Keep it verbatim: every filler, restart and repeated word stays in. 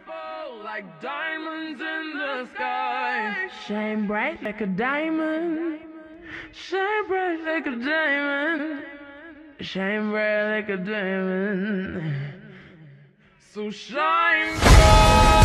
beautiful like diamonds in the sky. Shine bright like a diamond. Shine bright like a diamond. Shine bright like a diamond. So shine bright.